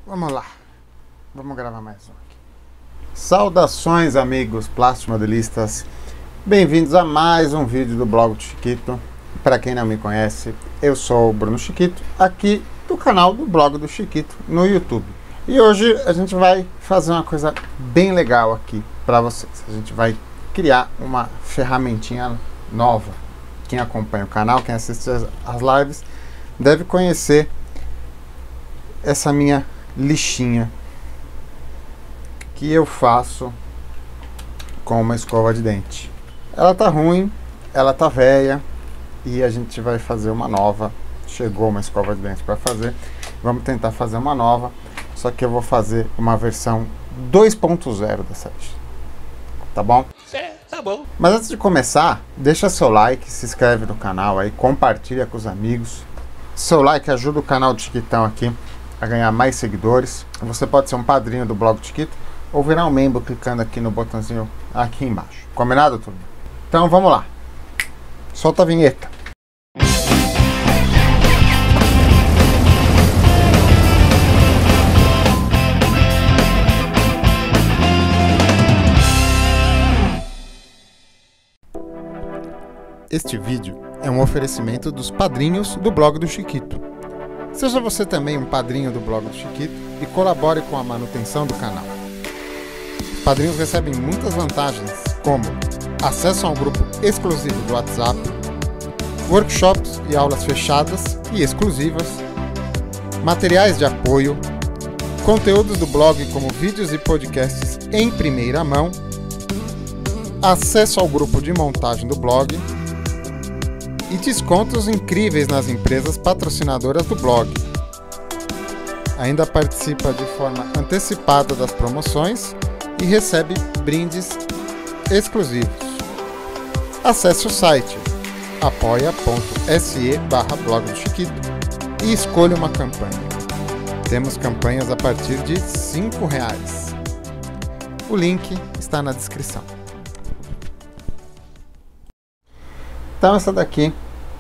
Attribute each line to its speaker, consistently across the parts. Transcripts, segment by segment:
Speaker 1: Vamos lá, vamos gravar mais um aqui. Saudações, amigos plastimodelistas, bem-vindos a mais um vídeo do blog do Chiquito. Para quem não me conhece, eu sou o Bruno Chiquito, aqui do canal do blog do Chiquito no YouTube. E hoje a gente vai fazer uma coisa bem legal aqui para vocês. A gente vai criar uma ferramentinha nova. Quem acompanha o canal, quem assiste as lives, deve conhecer essa minha lixinha que eu faço com uma escova de dente. Ela tá ruim, ela tá velha e a gente vai fazer uma nova. Chegou uma escova de dente para fazer, vamos tentar fazer uma nova, só que eu vou fazer uma versão 2.0 dessa lixa, tá bom?
Speaker 2: Tá bom.
Speaker 1: Mas antes de começar, deixa seu like, se inscreve no canal aí, compartilha com os amigos. Seu like ajuda o canal do Chiquitão aqui a ganhar mais seguidores. Você pode ser um padrinho do blog do Chiquito ou virar um membro clicando aqui no botãozinho aqui embaixo. Combinado, turma? Então vamos lá. Solta a vinheta. Este vídeo é um oferecimento dos padrinhos do blog do Chiquito. Seja você também um padrinho do blog do Chiquito e colabore com a manutenção do canal. Os padrinhos recebem muitas vantagens, como acesso a um grupo exclusivo do WhatsApp, workshops e aulas fechadas e exclusivas, materiais de apoio, conteúdos do blog como vídeos e podcasts em primeira mão, acesso ao grupo de montagem do blog, e descontos incríveis nas empresas patrocinadoras do blog. Ainda participa de forma antecipada das promoções e recebe brindes exclusivos. Acesse o site apoia.se/blog do Chiquito e escolha uma campanha. Temos campanhas a partir de R$ 5. O link está na descrição. Então essa daqui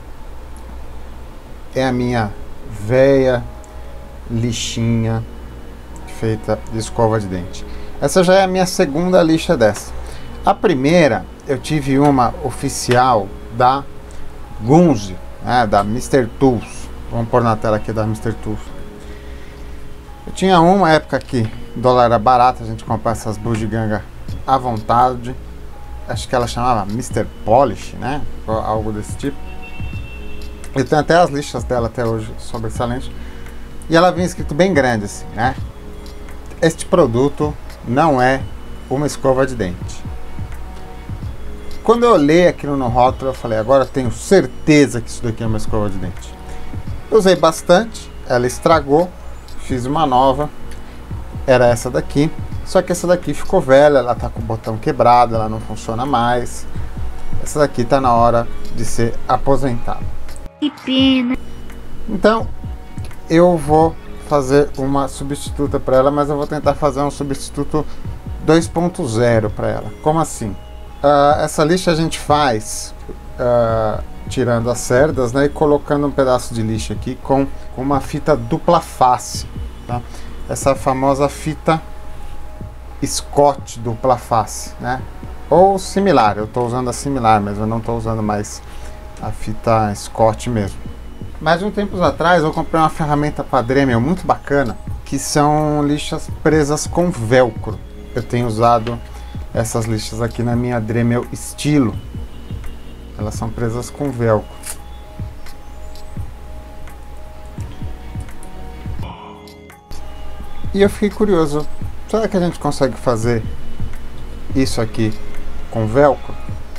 Speaker 1: é a minha velha lixinha feita de escova de dente. Essa já é a minha segunda lixa dessa. A primeira eu tive uma oficial da Gunze, né, da Mr. Tools. Vamos pôr na tela aqui da Mr. Tools. Eu tinha uma época que o dólar era barato, a gente comprava essas bugigangas à vontade. Acho que ela chamava Mr. Polish, né? Ou algo desse tipo. Eu tenho até as lixas dela até hoje, sobressalente. E ela vinha escrito bem grande assim, né? Este produto não é uma escova de dente. Quando eu olhei aquilo no rótulo, eu falei, agora eu tenho certeza que isso daqui é uma escova de dente. Eu usei bastante, ela estragou, fiz uma nova. Era essa daqui. Só que essa daqui ficou velha, ela tá com o botão quebrado, ela não funciona mais. Essa daqui tá na hora de ser aposentada.
Speaker 3: Que pena.
Speaker 1: Então, eu vou fazer uma substituta para ela, mas eu vou tentar fazer um substituto 2.0 para ela. Como assim? Essa lixa a gente faz tirando as cerdas, né, e colocando um pedaço de lixa aqui com uma fita dupla face, tá? Essa famosa fita Scott dupla face, né? Ou similar, eu estou usando a similar, mas eu não estou usando mais a fita Scott mesmo. Mas um tempo atrás eu comprei uma ferramenta para Dremel muito bacana, que são lixas presas com velcro. Eu tenho usado essas lixas aqui na minha Dremel Estilo. Elas são presas com velcro. E eu fiquei curioso, será que a gente consegue fazer isso aqui com velcro?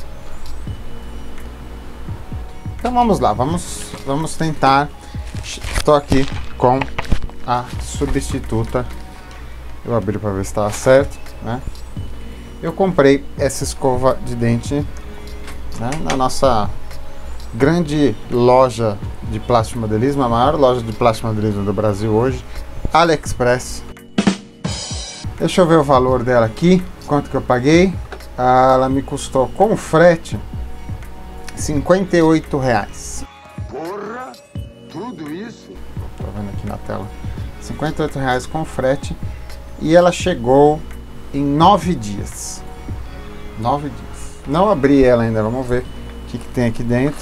Speaker 1: Então vamos lá, vamos tentar. Estou aqui com a substituta. Eu abri para ver se estava certo, né? Eu comprei essa escova de dente, né, na nossa grande loja de plastimodelismo, a maior loja de plastimodelismo do Brasil hoje, AliExpress. Deixa eu ver o valor dela aqui, quanto que eu paguei. Ela me custou com frete R$ 58.
Speaker 2: Porra, tudo isso?
Speaker 1: Tô vendo aqui na tela. R$ 58 com frete. E ela chegou em 9 dias. 9 dias. Não abri ela ainda, vamos ver o que tem aqui dentro.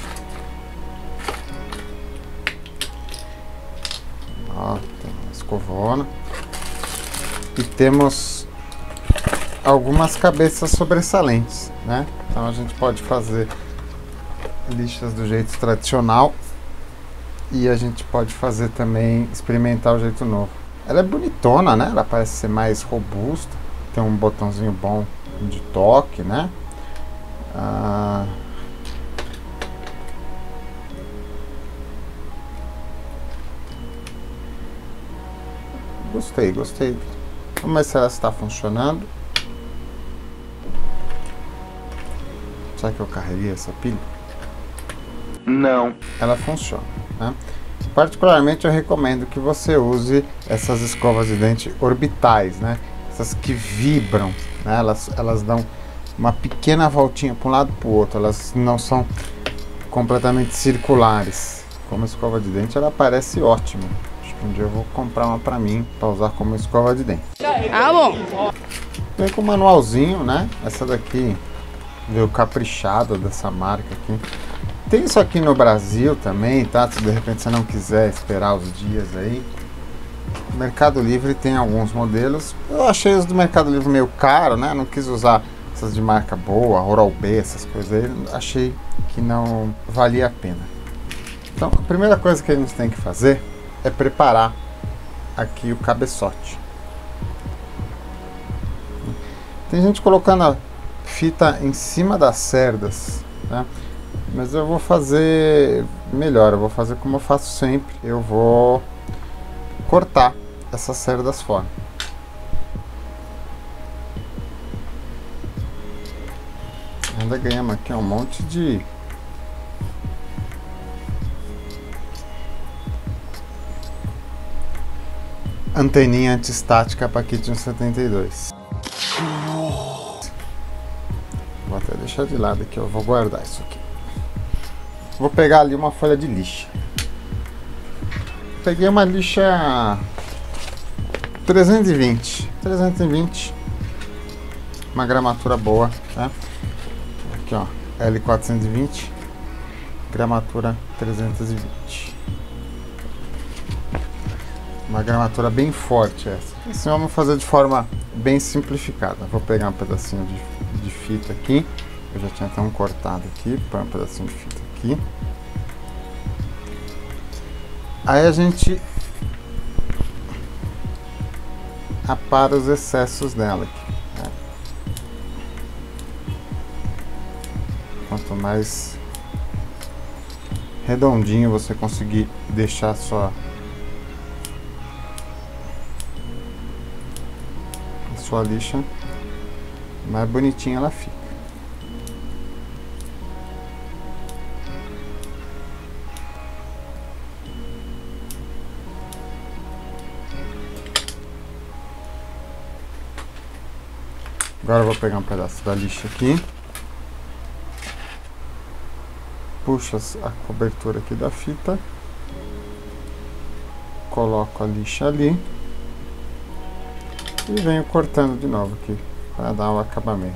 Speaker 1: Ó, tem uma escovona. E temos algumas cabeças sobressalentes, né? Então a gente pode fazer lixas do jeito tradicional e a gente pode fazer também, experimentar o jeito novo. Ela é bonitona, né? Ela parece ser mais robusta, tem um botãozinho bom de toque, né? Gostei. Vamos ver se ela está funcionando. Será que eu carreguei essa pilha? Não. Ela funciona, né? Particularmente eu recomendo que você use essas escovas de dente orbitais, né? Essas que vibram, né? Elas dão uma pequena voltinha para um lado e para o outro. Elas não são completamente circulares. Como escova de dente, ela parece ótima. Acho que um dia eu vou comprar uma para mim, para usar como escova de dente.
Speaker 2: Ah, bom.
Speaker 1: Vem com um manualzinho, né? Essa daqui veio caprichada dessa marca aqui. Tem isso aqui no Brasil também, tá? Se de repente você não quiser esperar os dias aí. O Mercado Livre tem alguns modelos. Eu achei os do Mercado Livre meio caro, né? Não quis usar essas de marca boa, Oral-B, essas coisas aí. Achei que não valia a pena. Então, a primeira coisa que a gente tem que fazer é preparar aqui o cabeçote. Tem gente colocando a fita em cima das cerdas, né? Mas eu vou fazer melhor, eu vou fazer como eu faço sempre. Eu vou cortar essas cerdas fora. Ainda ganhamos aqui um monte de anteninha antistática para Kitchen 72. Vou até deixar de lado aqui, eu vou guardar isso aqui. Vou pegar ali uma folha de lixa. Peguei uma lixa 320, uma gramatura boa, né? Aqui ó, L420, gramatura 320. Uma gramatura bem forte essa. Assim vamos fazer de forma bem simplificada. Vou pegar um pedacinho de fita aqui. Eu já tinha até um cortado aqui, põe um pedacinho de fita aqui. Aí a gente apara os excessos dela aqui, né? Quanto mais redondinho você conseguir deixar a sua lixa, mais bonitinha ela fica. Agora eu vou pegar um pedaço da lixa aqui, puxo a cobertura aqui da fita, coloco a lixa ali e venho cortando de novo aqui para dar o acabamento.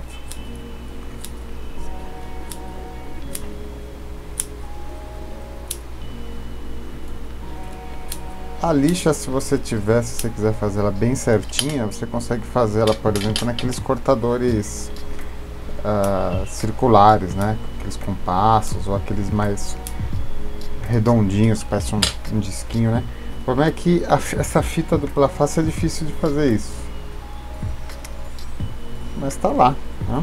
Speaker 1: A lixa, se você quiser fazer ela bem certinha, você consegue fazer ela, por exemplo, naqueles cortadores circulares, né? Aqueles compassos ou aqueles mais redondinhos, parece um disquinho, né? O problema é que essa fita dupla face é difícil de fazer isso. Mas tá lá, né?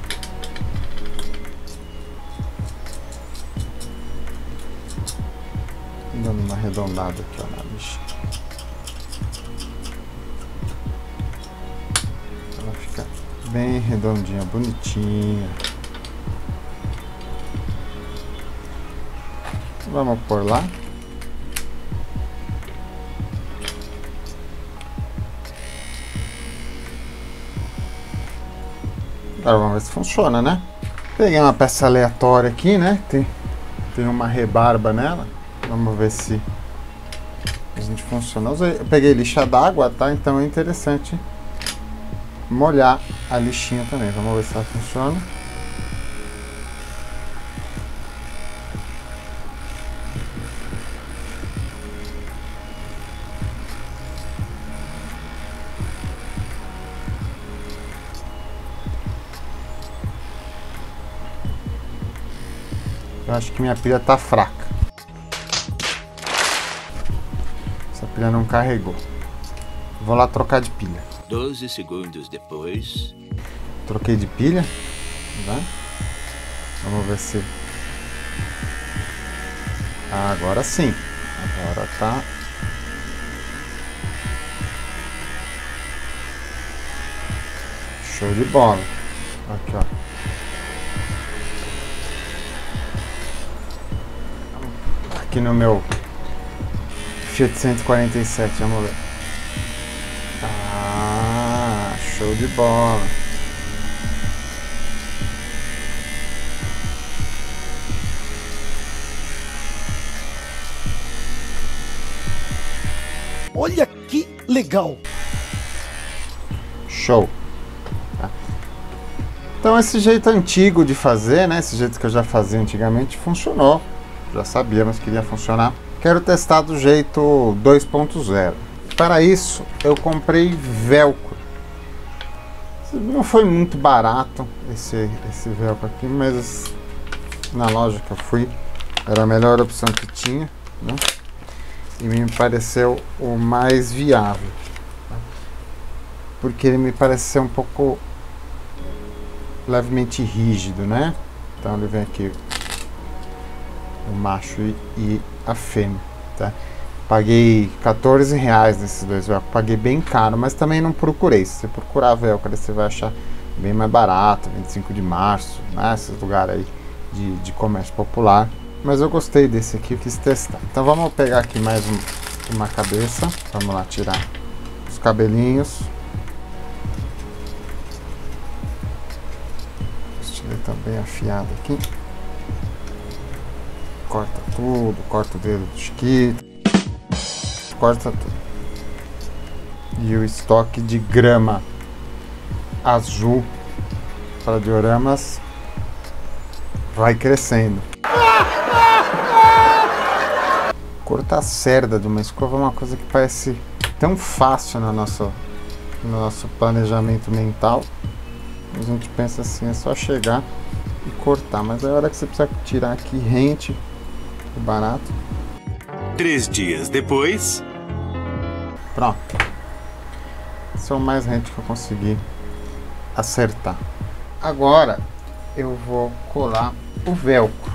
Speaker 1: Dando uma arredondada aqui, ó, na lixa. Ela fica bem redondinha, bonitinha. Vamos pôr lá. Agora vamos ver se funciona, né? Peguei uma peça aleatória aqui, né? Tem uma rebarba nela. Vamos ver se os gente funciona. Eu peguei lixa d'água, tá? Então é interessante molhar a lixinha também. Vamos ver se ela funciona. Eu acho que minha pilha tá fraca. Essa pilha não carregou. Vou lá trocar de pilha.
Speaker 2: 12 segundos depois.
Speaker 1: Troquei de pilha. Tá? Vamos ver se... Ah, agora sim. Agora tá... Show de bola. Aqui, ó. Aqui no meu Fiat 147, vamos ver. Ah, show de bola.
Speaker 3: Olha que legal.
Speaker 1: Show. Tá. Então esse jeito antigo de fazer, né? Esse jeito que eu já fazia antigamente funcionou. Já sabíamos que iria funcionar. Quero testar do jeito 2.0. Para isso, eu comprei velcro. Não foi muito barato esse velcro aqui, mas na loja que eu fui, era a melhor opção que tinha, né? E me pareceu o mais viável. Porque ele me parece ser um pouco levemente rígido, né? Então ele vem aqui o macho e a fêmea, tá? Paguei R$14 nesses dois velcro, paguei bem caro, mas também não procurei. Se você procurar velcro, você vai achar bem mais barato, 25 de março, né? Esses lugares aí de comércio popular. Mas eu gostei desse aqui, quis testar. Então vamos pegar aqui mais uma cabeça, vamos lá tirar os cabelinhos. Estirei também afiado aqui. Corta tudo, corta o dedo do chiquito, corta tudo. E o estoque de grama azul para dioramas vai crescendo. Cortar a cerda de uma escova é uma coisa que parece tão fácil no nosso planejamento mental. A gente pensa assim, é só chegar e cortar, mas é a hora que você precisa tirar aqui rente o barato.
Speaker 2: 3 dias depois.
Speaker 1: Pronto. Esse é o mais rente que eu consegui acertar. Agora eu vou colar o velcro.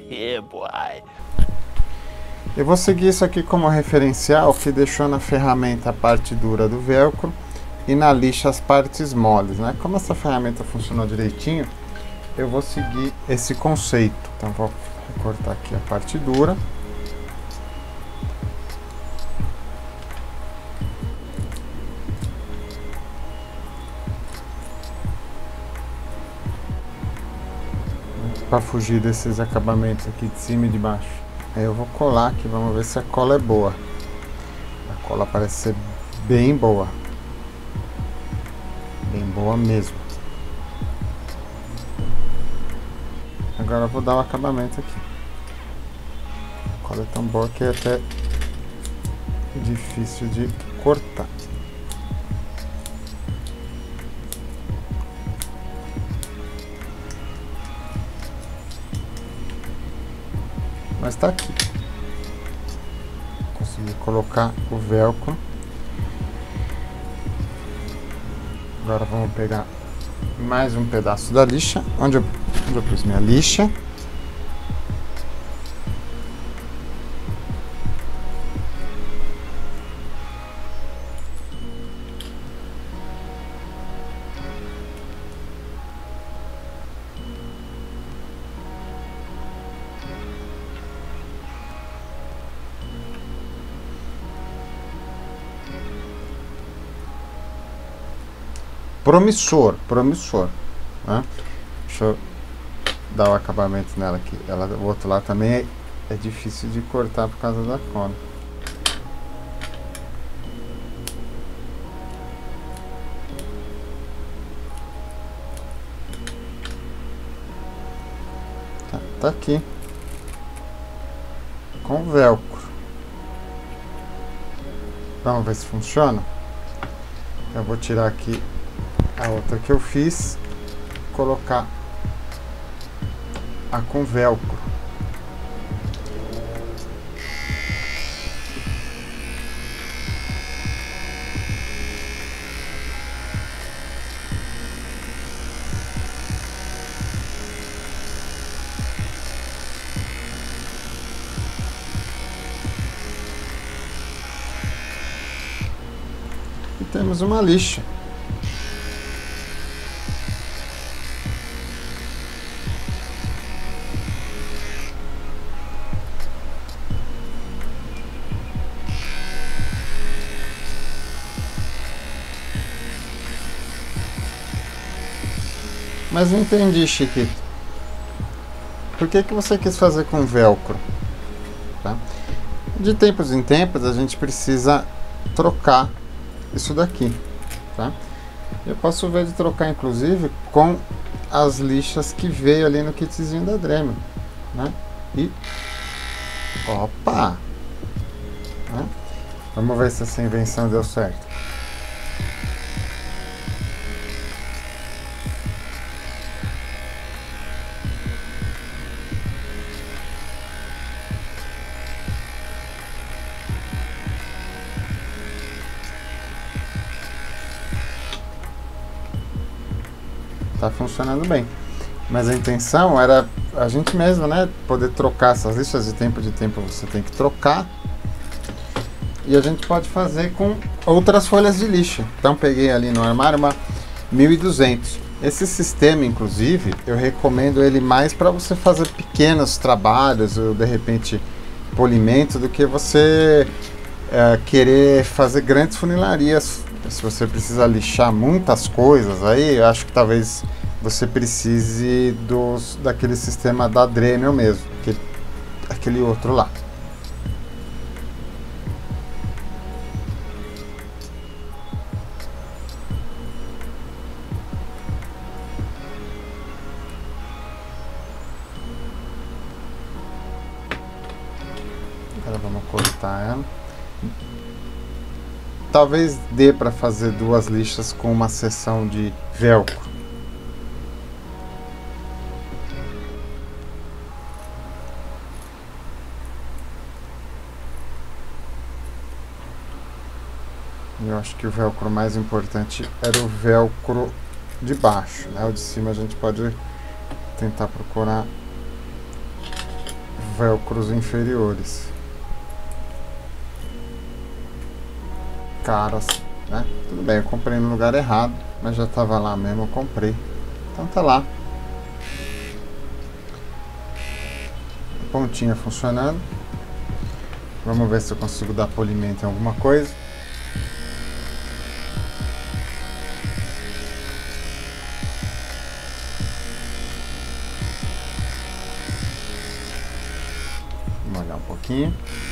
Speaker 1: Eu vou seguir isso aqui como referencial, que deixou na ferramenta a parte dura do velcro e na lixa as partes moles, né? Como essa ferramenta funcionou direitinho, eu vou seguir esse conceito. Então vou recortar aqui a parte dura. Para fugir desses acabamentos aqui de cima e de baixo. Aí eu vou colar aqui, vamos ver se a cola é boa. A cola parece ser bem boa. Bem boa mesmo. Agora eu vou dar o acabamento aqui. A cola é tão boa que é até difícil de cortar. Mas tá aqui. Consegui colocar o velcro. Agora vamos pegar mais um pedaço da lixa. Onde eu pus minha lixa. Promissor, né? Deixa eu dar o acabamento nela aqui. O outro lado também é difícil de cortar por causa da cola. volta aqui com velcro. Vamos ver se funciona. Eu vou tirar aqui a outra que eu fiz, colocar a com velcro. E temos uma lixa. Mas não entendi, Chiquito. Por que você quis fazer com velcro? Tá? De tempos em tempos a gente precisa trocar isso daqui. Tá? Eu posso ver de trocar inclusive com as lixas que veio ali no kitzinho da Dremel. Né? E... opa! Né? Vamos ver se essa invenção deu certo. Tá funcionando bem, mas a intenção era a gente mesmo, né, poder trocar essas lixas. De tempo você tem que trocar, e a gente pode fazer com outras folhas de lixa. Então peguei ali no armário uma 1200. Esse sistema, inclusive, eu recomendo ele mais para você fazer pequenos trabalhos ou de repente polimento, do que você querer fazer grandes funilarias. Se você precisa lixar muitas coisas, aí eu acho que talvez você precise daquele sistema da Dremel mesmo, aquele outro lá. Agora vamos cortar ela. Talvez dê para fazer duas lixas com uma seção de velcro. Eu acho que o velcro mais importante era o velcro de baixo, né? O de cima a gente pode tentar procurar velcros inferiores. Caras, né? Tudo bem, eu comprei no lugar errado, mas já estava lá mesmo, eu comprei. Então tá lá. A pontinha funcionando. Vamos ver se eu consigo dar polimento em alguma coisa. Vamos olhar um pouquinho.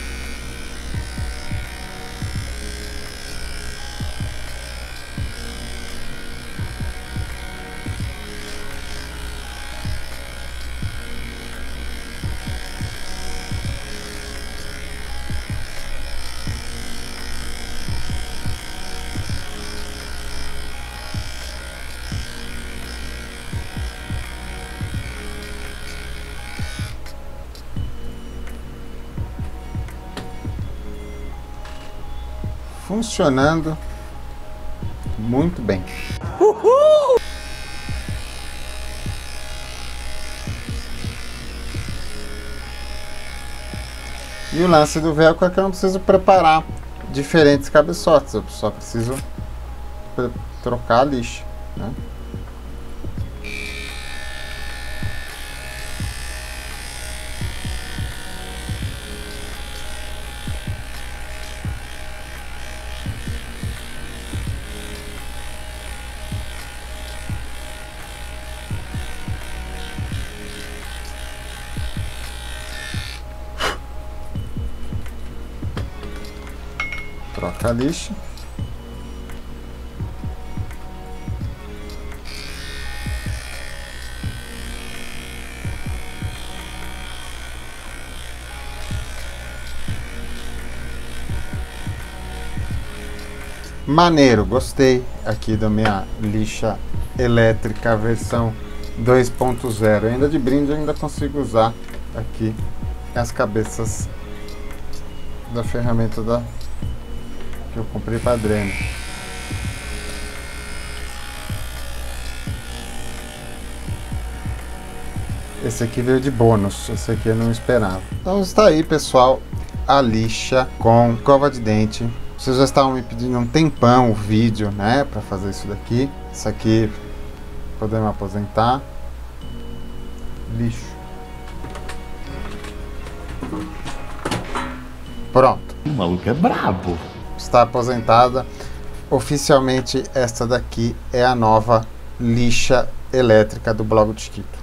Speaker 1: Funcionando muito bem.
Speaker 3: Uhul!
Speaker 1: E o lance do velcro é que eu não preciso preparar diferentes cabeçotes, eu só preciso trocar a lixa, né? Troca a lixa. maneiro, gostei aqui da minha lixa elétrica versão 2.0. Ainda de brinde eu ainda consigo usar aqui as cabeças da ferramenta que eu comprei para dreno. Esse aqui veio de bônus, esse aqui eu não esperava. Então está aí, pessoal, a lixa com escova de dente. Vocês já estavam me pedindo um tempão o vídeo, né, para fazer isso daqui. Isso aqui podemos aposentar. Lixo. Pronto.
Speaker 3: O maluco é brabo.
Speaker 1: Está aposentada. Oficialmente esta daqui é a nova lixa elétrica do Blog do Chiquito.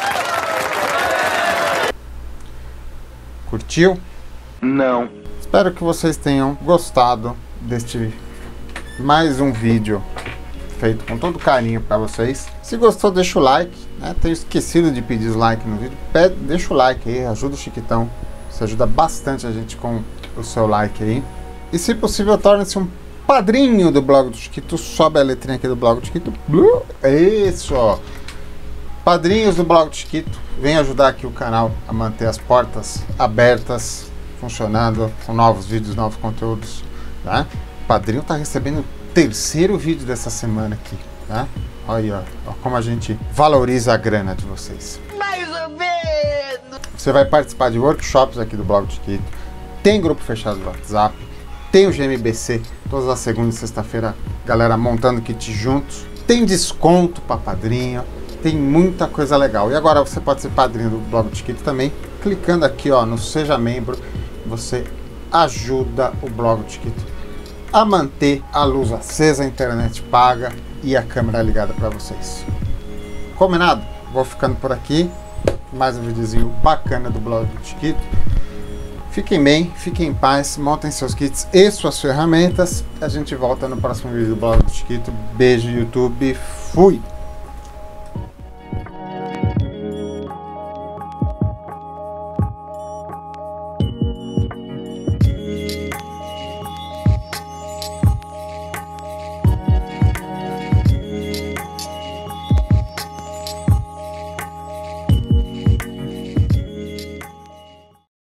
Speaker 1: Curtiu?
Speaker 3: Não.
Speaker 1: Espero que vocês tenham gostado deste mais um vídeo feito com todo carinho para vocês. Se gostou, deixa o like, né? Tenho esquecido de pedir o like no vídeo. Deixa o like aí, ajuda o Chiquitão. Isso ajuda bastante a gente com o seu like aí. E se possível, torne-se um padrinho do Blog do Chiquito. Sobe a letrinha aqui do Blog do Chiquito. Isso, ó. Padrinhos do Blog do Chiquito, vem ajudar aqui o canal a manter as portas abertas, funcionando, com novos vídeos, novos conteúdos, né? O padrinho tá recebendo o terceiro vídeo dessa semana aqui, né? Olha, ó, como a gente valoriza a grana de vocês.
Speaker 4: Mais ou menos!
Speaker 1: Você vai participar de workshops aqui do Blog do Chiquito, tem grupo fechado do WhatsApp, tem o GMBC, todas as segundas e sexta-feira, galera montando kit juntos, tem desconto para padrinho. Tem muita coisa legal. E agora você pode ser padrinho do Blog do Chiquito também. Clicando aqui, ó, no Seja Membro, você ajuda o Blog do Chiquito a manter a luz acesa, a internet paga e a câmera ligada para vocês. Combinado? Vou ficando por aqui. Mais um videozinho bacana do Blog do Chiquito. Fiquem bem, fiquem em paz, montem seus kits e suas ferramentas. A gente volta no próximo vídeo do Blog do Chiquito. Beijo, YouTube. Fui!